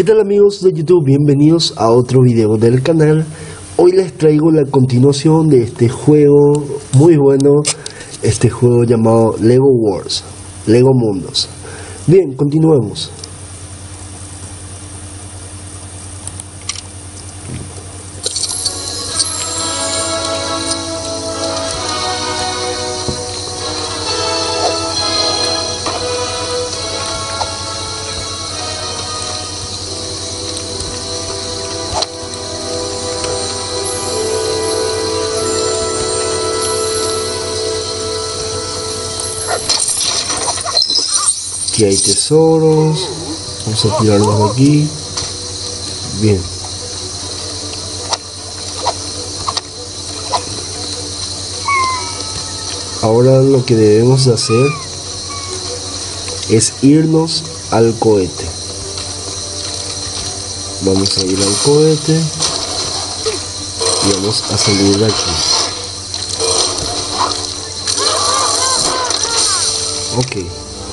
¿Qué tal amigos de YouTube? Bienvenidos a otro video del canal. Hoy les traigo la continuación de este juego muy bueno, este juego llamado Lego Wars, Lego Mundos. Bien, continuemos. Aquí hay tesoros. Vamos a tirarlos de aquí. Bien. Ahora lo que debemos de hacer es irnos al cohete. Vamos a ir al cohete y vamos a salir de aquí. Ok.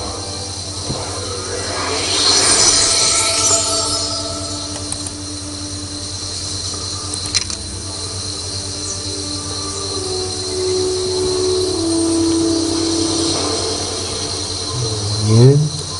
Bien.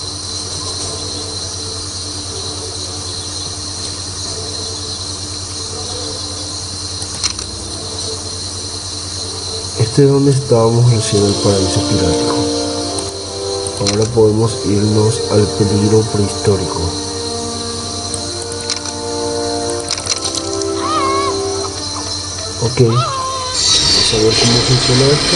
Este es donde estábamos recién, el paraíso pirático. Ahora podemos irnos al peligro prehistórico. Ok. Vamos a ver cómo funciona esto.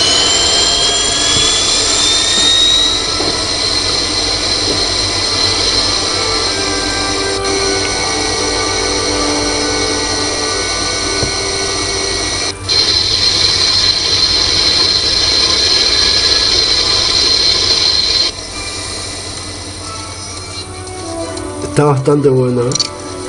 Está bastante buena, ¿eh?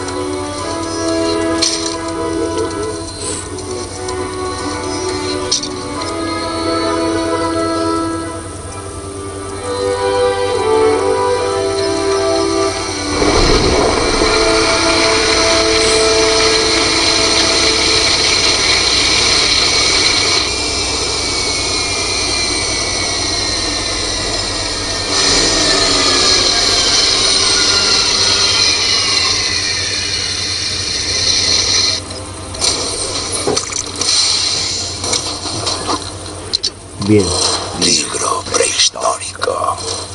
Bien. Libro prehistórico.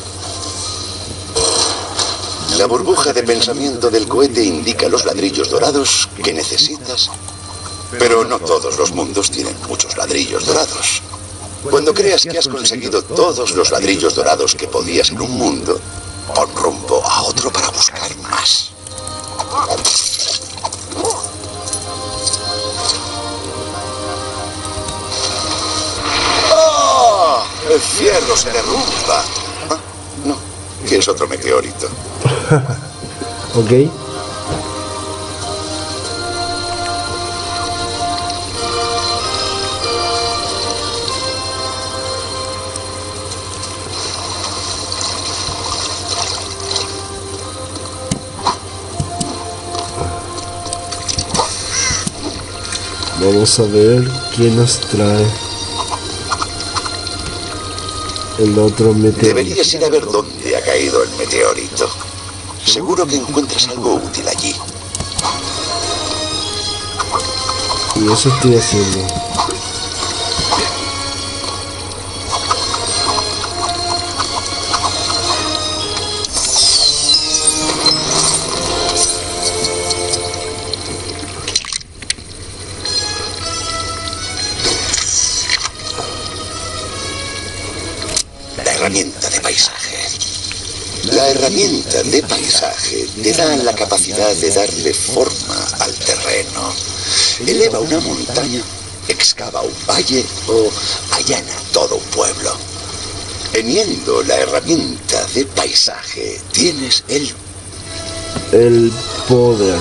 La burbuja de pensamiento del cohete indica los ladrillos dorados que necesitas. Pero no todos los mundos tienen muchos ladrillos dorados. Cuando creas que has conseguido todos los ladrillos dorados que podías en un mundo, pon rumbo a otro para buscar más. El fierro se derrumba. Ah, no, que es otro meteorito. Ok. Vamos a ver quién nos trae el otro meteorito. Deberías ir a ver dónde ha caído el meteorito. Seguro que encuentras algo útil allí. Y eso estoy haciendo. Herramienta de paisaje. La herramienta de paisaje te da la capacidad de darle forma al terreno. Eleva una montaña, excava un valle o allana todo un pueblo. Teniendo la herramienta de paisaje, tienes el poder.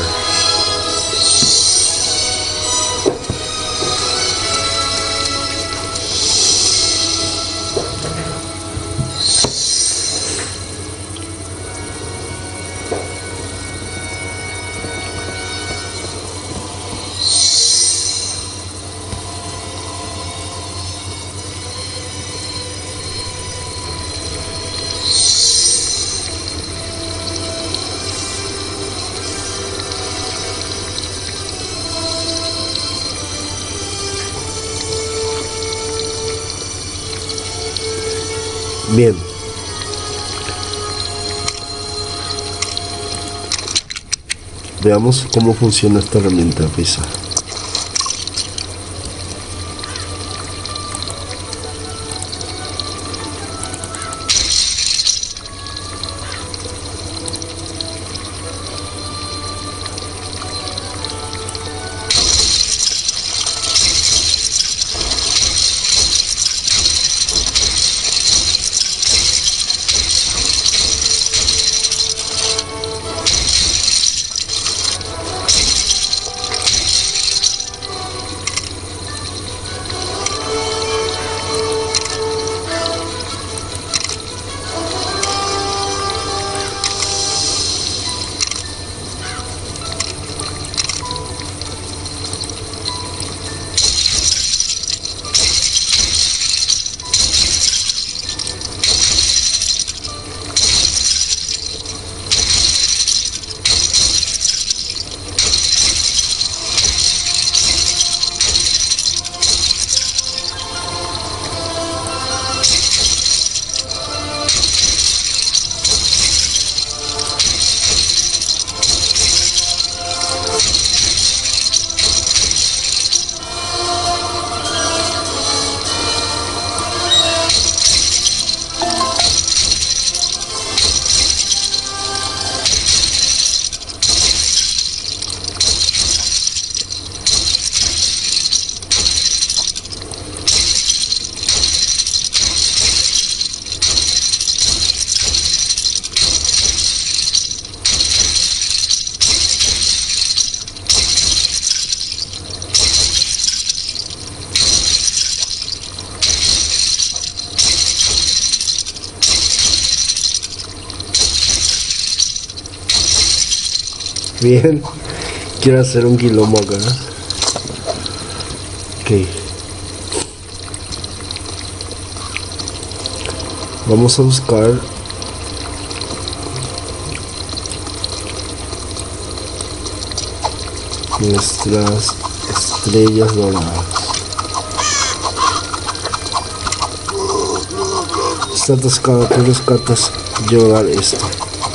Bien. Veamos cómo funciona esta herramienta de paisaje. Bien, quiero hacer un quilombo acá. Ok. Vamos a buscar nuestras estrellas doradas. Está atascado, tú rescatas llevar esto.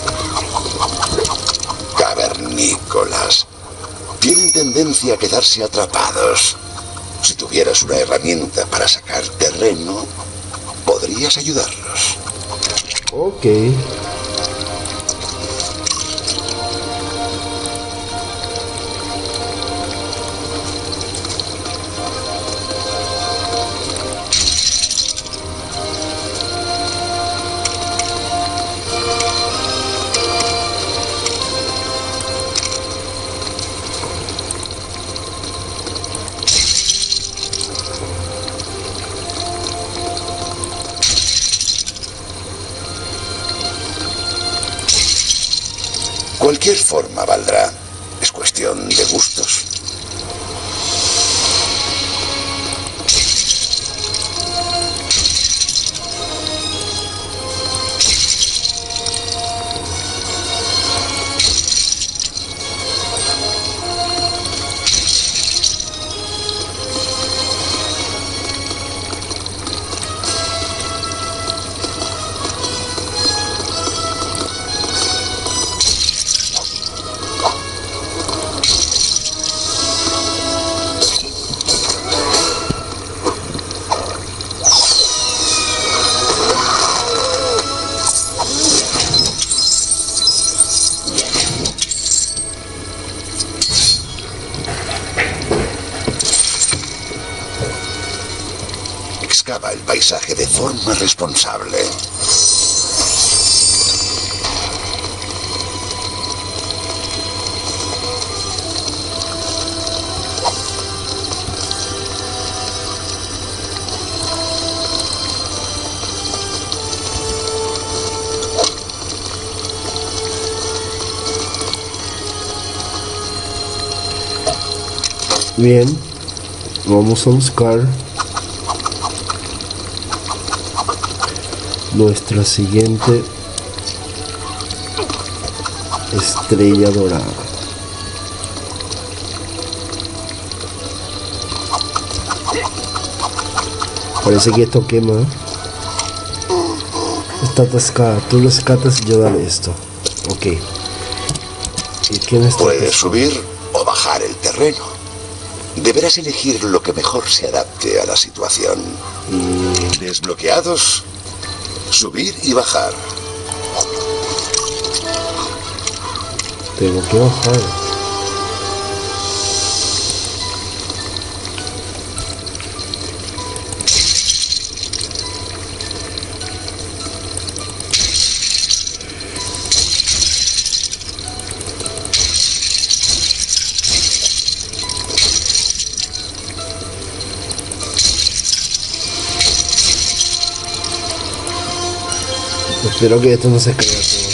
Cavernícolas. Tienen tendencia a quedarse atrapados. Si tuvieras una herramienta para sacar terreno, podrías ayudarlos. Ok. Cualquier forma valdrá. Es cuestión de gustos. Excava el paisaje de forma responsable. Bien, vamos a buscar nuestra siguiente estrella dorada. Parece que esto quema. Está atascada. Tú rescatas y yo dale esto. Ok. ¿Y quién está? Puedes subir o bajar el terreno. Deberás elegir lo que mejor se adapte a la situación. Desbloqueados, subir y bajar. Tengo que bajar. Espero que esto no se caiga todo.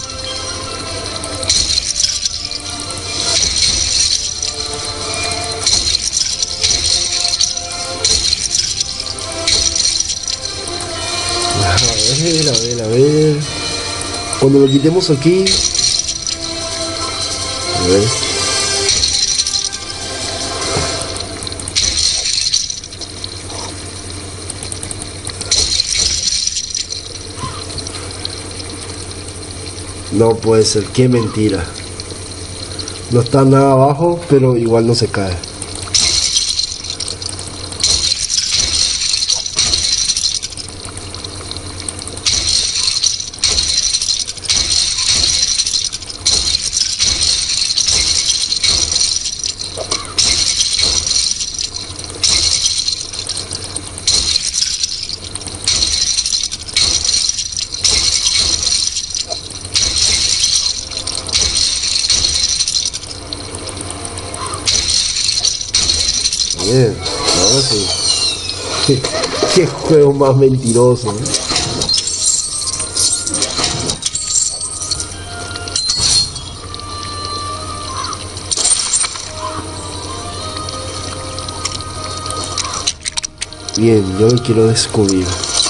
A ver. Cuando lo quitemos aquí. A ver. No puede ser, qué mentira. No está nada abajo, pero igual no se cae. Bien, ahora sí. Qué juego más mentiroso, ¿eh? Bien, yo lo quiero descubrir.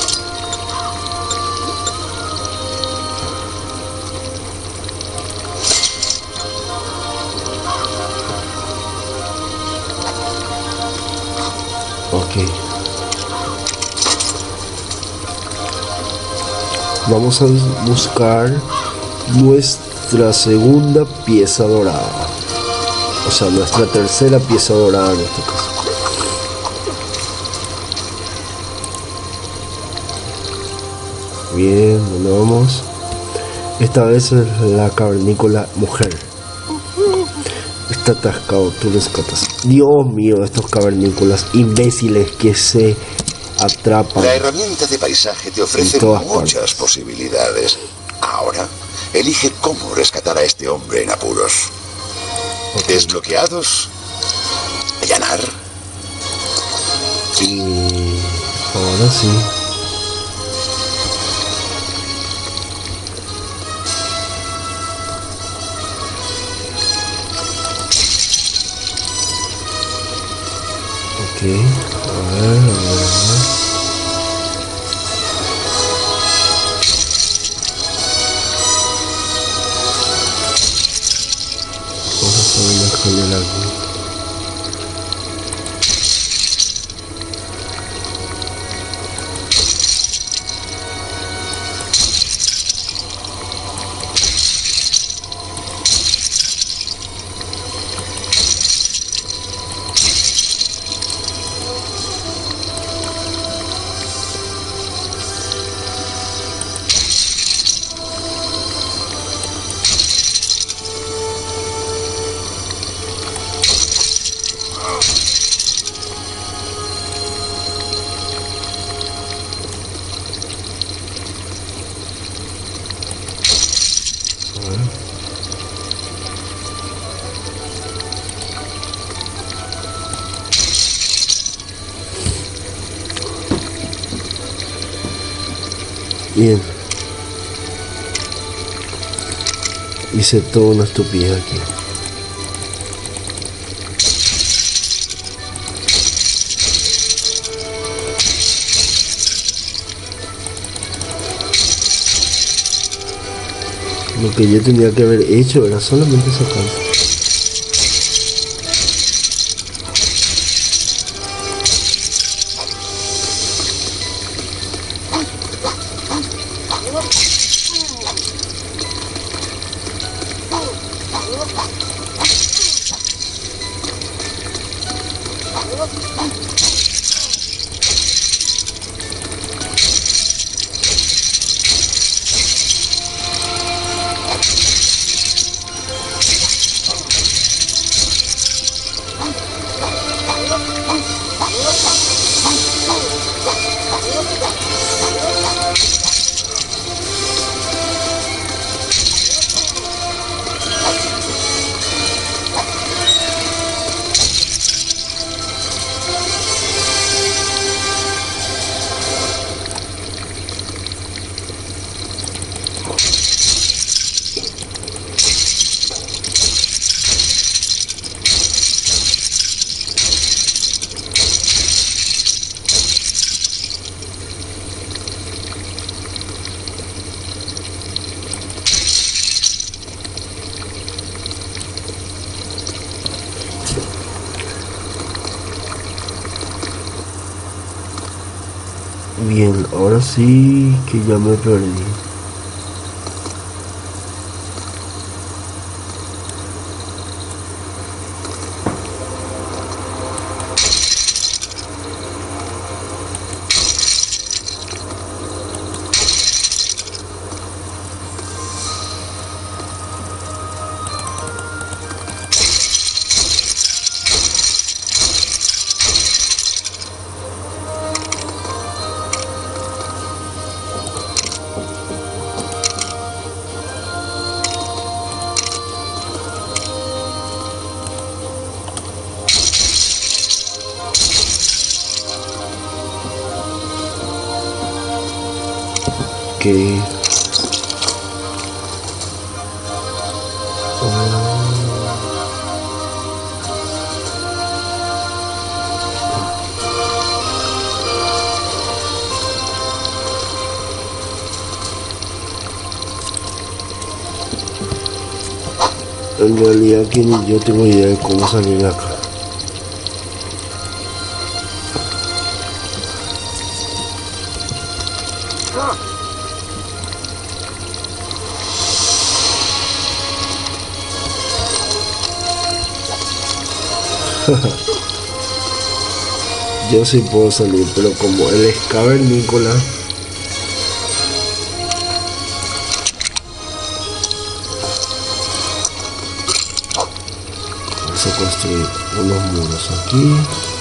Ok. Vamos a buscar nuestra segunda pieza dorada. O sea, nuestra tercera pieza dorada en este caso. Bien, ¿dónde vamos? Esta vez es la cavernícola mujer. Está atascado, tú rescatas. Dios mío, estos cavernícolas imbéciles que se atrapan. La herramienta de paisaje te ofrece muchas posibilidades. Ahora, elige cómo rescatar a este hombre en apuros. Okay. Desbloqueados, allanar. Y ahora sí. Ok, a ver. Vamos a hacer una escalera aquí. Bien. Hice toda una estupidez aquí. Lo que yo tenía que haber hecho era solamente sacar. Bien, ahora sí que ya me perdí. Que en realidad que ni yo tengo idea de cómo salir de acá. Yo sí puedo salir, pero como el cavernícola, vamos a construir unos muros aquí.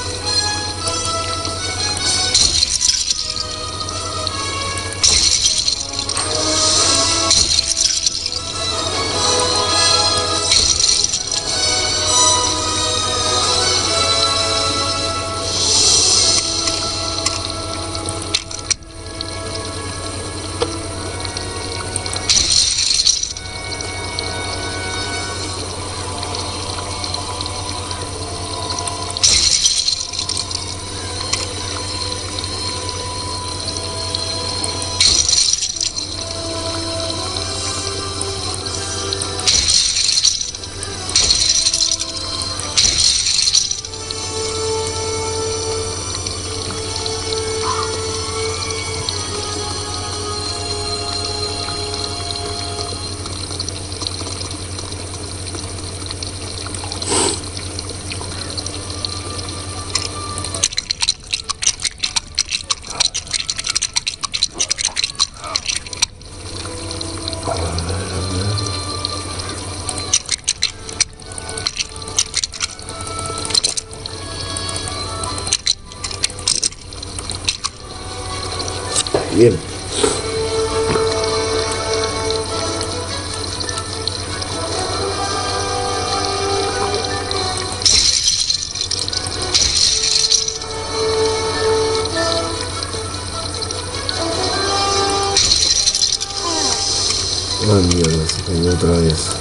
Bien. Ah, mierda, se cayó otra vez.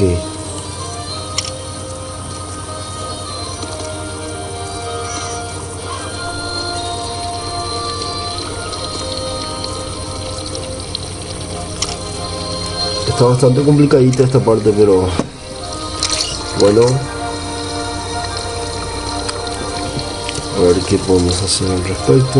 Está bastante complicadita esta parte, pero bueno, a ver qué podemos hacer al respecto.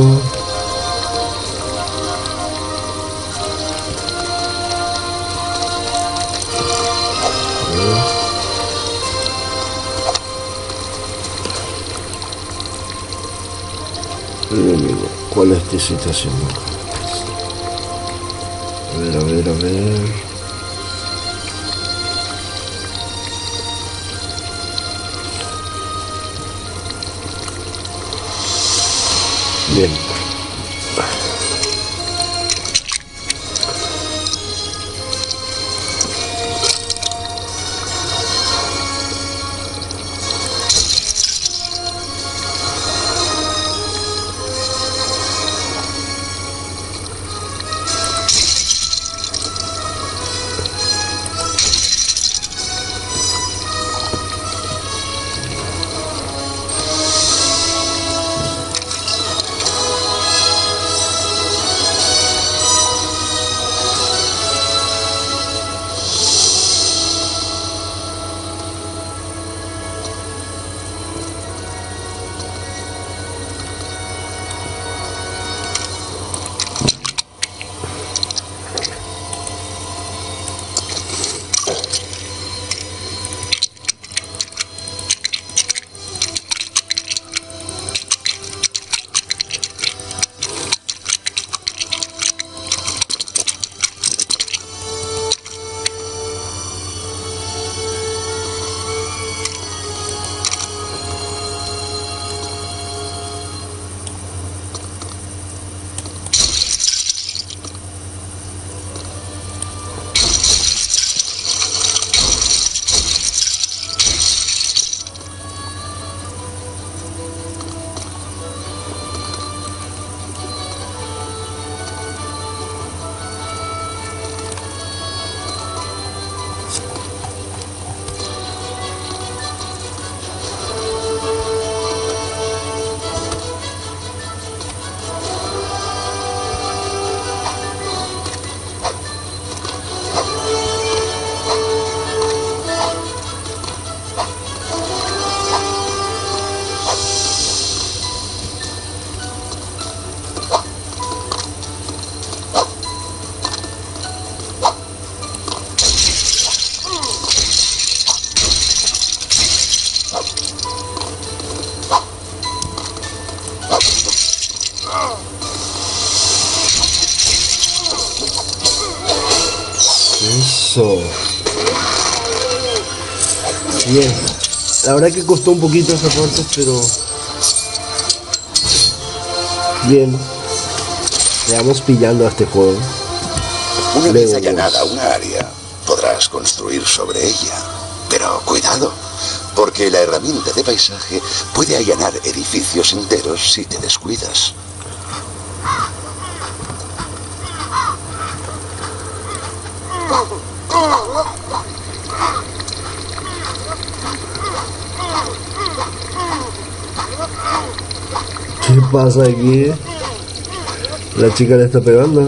¿Cuál es tu situación? A ver. Bien. Eso. Bien. La verdad que costó un poquito esa parte, pero bien. Le vamos pillando a este juego. Una vez allanada una área, podrás construir sobre ella. Pero cuidado, porque la herramienta de paisaje puede allanar edificios enteros si te descuidas. ¿Qué pasa aquí? La chica le está pegando.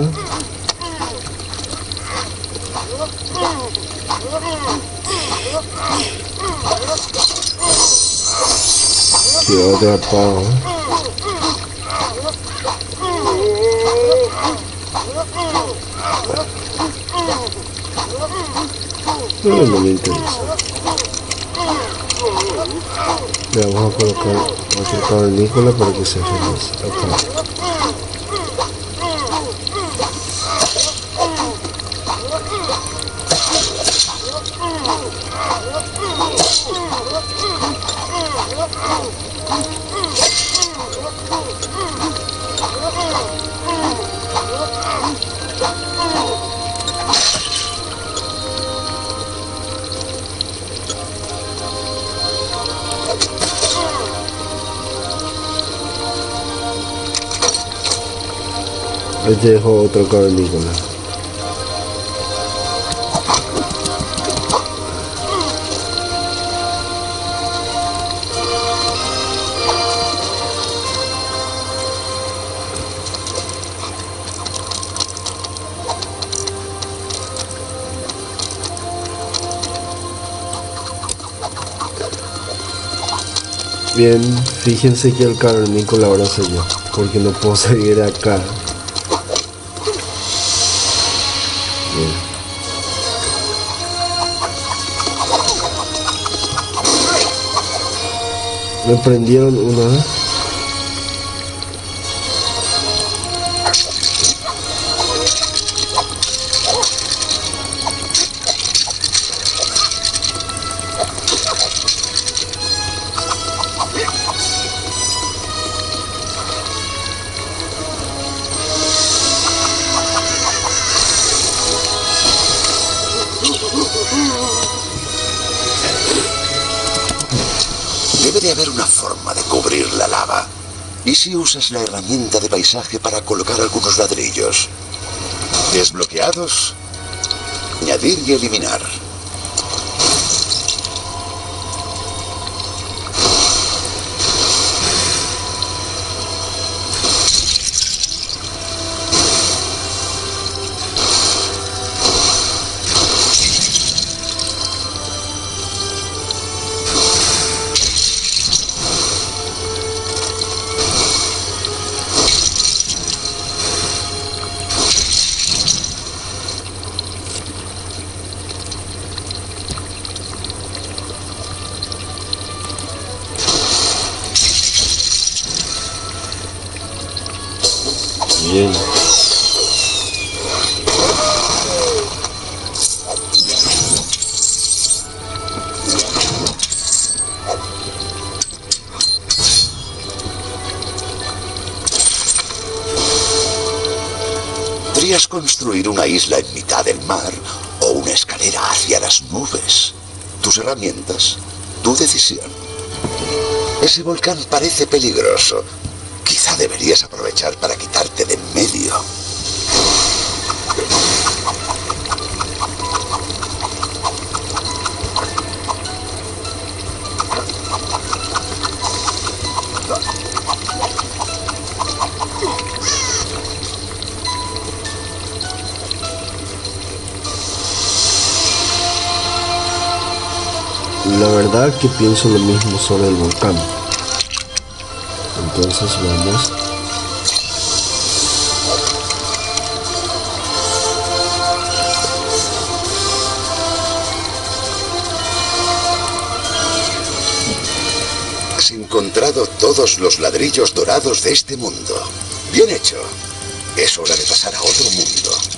Qué atrapado. No me interesa. Le vamos a colocar otro cavernícola para que sea feliz. Acá. Ahí te dejo otro cavernícola. Bien, fíjense que el cavernícola ahora soy yo, porque no puedo seguir acá. Bien. Me prendieron una. Debe de haber una forma de cubrir la lava. ¿Y si usas la herramienta de paisaje para colocar algunos ladrillos? Desbloqueados. Añadir y eliminar. Bien. Podrías construir una isla en mitad del mar o una escalera hacia las nubes. Tus herramientas, tu decisión. Ese volcán parece peligroso. Quizá deberías aprovechar para quitarte de en medio. La verdad que pienso lo mismo sobre el volcán. Entonces vamos. Has encontrado todos los ladrillos dorados de este mundo. Bien hecho. Es hora de pasar a otro mundo.